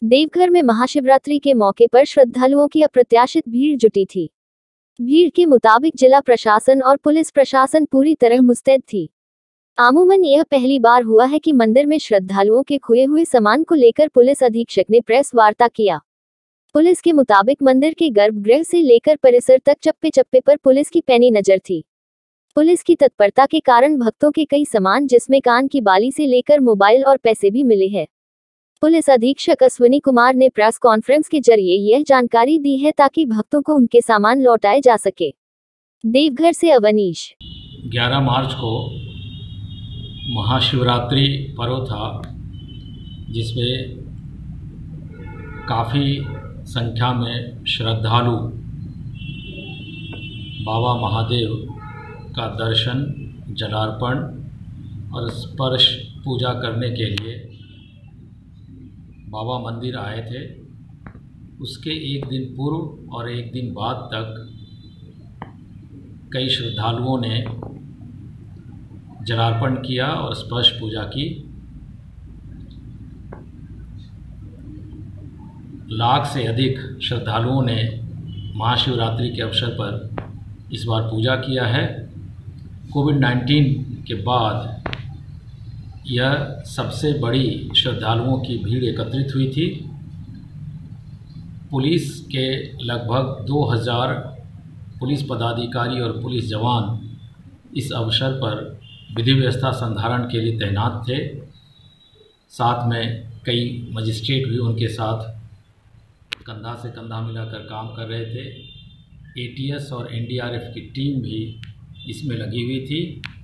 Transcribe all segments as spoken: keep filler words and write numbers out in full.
देवघर में महाशिवरात्रि के मौके पर श्रद्धालुओं की अप्रत्याशित भीड़ जुटी थी। भीड़ के मुताबिक जिला प्रशासन और पुलिस प्रशासन पूरी तरह मुस्तैद थी। अमूमन यह पहली बार हुआ है कि मंदिर में श्रद्धालुओं के खोए हुए सामान को लेकर पुलिस अधीक्षक ने प्रेस वार्ता किया। पुलिस के मुताबिक मंदिर के गर्भगृह से लेकर परिसर तक चप्पे चप्पे पर पुलिस की पैनी नजर थी। पुलिस की तत्परता के कारण भक्तों के कई सामान जिसमें कान की बाली से लेकर मोबाइल और पैसे भी मिले हैं। पुलिस अधीक्षक अश्विनी कुमार ने प्रेस कॉन्फ्रेंस के जरिए यह जानकारी दी है ताकि भक्तों को उनके सामान लौटाए जा सके। देवघर से अवनीश। ग्यारह मार्च को महाशिवरात्रि पर्व था, जिसमें काफ़ी संख्या में श्रद्धालु बाबा महादेव का दर्शन, जलार्पण और स्पर्श पूजा करने के लिए बाबा मंदिर आए थे। उसके एक दिन पूर्व और एक दिन बाद तक कई श्रद्धालुओं ने जलार्पण किया और स्पर्श पूजा की। लाख से अधिक श्रद्धालुओं ने महाशिवरात्रि के अवसर पर इस बार पूजा किया है। कोविड नाइन्टीन के बाद यह सबसे बड़ी श्रद्धालुओं की भीड़ एकत्रित हुई थी। पुलिस के लगभग दो हज़ार पुलिस पदाधिकारी और पुलिस जवान इस अवसर पर विधि व्यवस्था संधारण के लिए तैनात थे। साथ में कई मजिस्ट्रेट भी उनके साथ कंधा से कंधा मिलाकर काम कर रहे थे। एटीएस और एनडीआरएफ की टीम भी इसमें लगी हुई थी।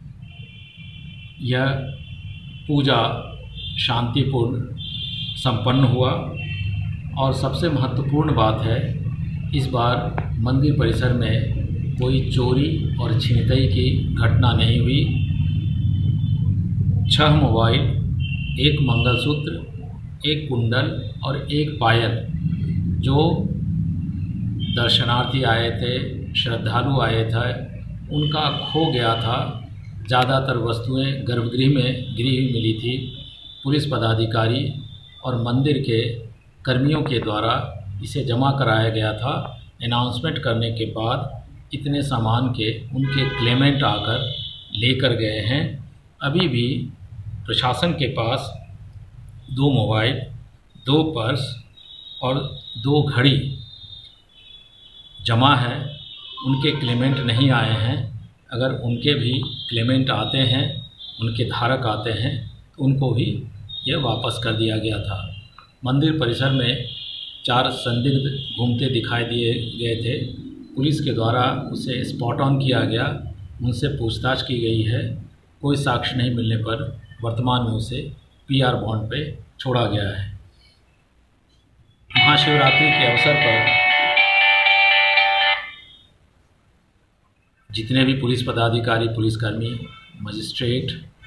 यह पूजा शांतिपूर्ण संपन्न हुआ और सबसे महत्वपूर्ण बात है, इस बार मंदिर परिसर में कोई चोरी और छिनतई की घटना नहीं हुई। छह मोबाइल, एक मंगलसूत्र, एक कुंडल और एक पायल जो दर्शनार्थी आए थे, श्रद्धालु आए थे, उनका खो गया था। ज़्यादातर वस्तुएं गर्भगृह में गिरी हुई मिली थी। पुलिस पदाधिकारी और मंदिर के कर्मियों के द्वारा इसे जमा कराया गया था। अनाउंसमेंट करने के बाद इतने सामान के उनके क्लेमेंट आकर लेकर गए हैं। अभी भी प्रशासन के पास दो मोबाइल, दो पर्स और दो घड़ी जमा है। उनके क्लेमेंट नहीं आए हैं। अगर उनके भी क्लेमेंट आते हैं, उनके धारक आते हैं, तो उनको भी यह वापस कर दिया गया था। मंदिर परिसर में चार संदिग्ध घूमते दिखाई दिए गए थे। पुलिस के द्वारा उसे स्पॉट ऑन किया गया, उनसे पूछताछ की गई है। कोई साक्ष्य नहीं मिलने पर वर्तमान में उसे पीआर बॉन्ड पे छोड़ा गया है। महाशिवरात्रि के अवसर पर जितने भी पुलिस पदाधिकारी, पुलिसकर्मी, मजिस्ट्रेट,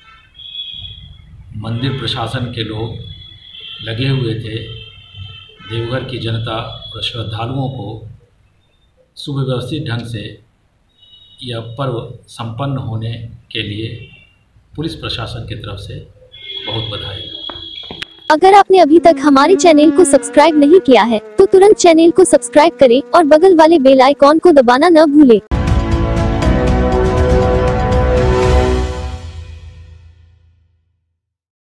मंदिर प्रशासन के लोग लगे हुए थे, देवघर की जनता और श्रद्धालुओं को सुव्यवस्थित ढंग से यह पर्व संपन्न होने के लिए पुलिस प्रशासन की तरफ से बहुत बधाई। अगर आपने अभी तक हमारे चैनल को सब्सक्राइब नहीं किया है तो तुरंत चैनल को सब्सक्राइब करें और बगल वाले बेल आइकॉन को दबाना न भूलें।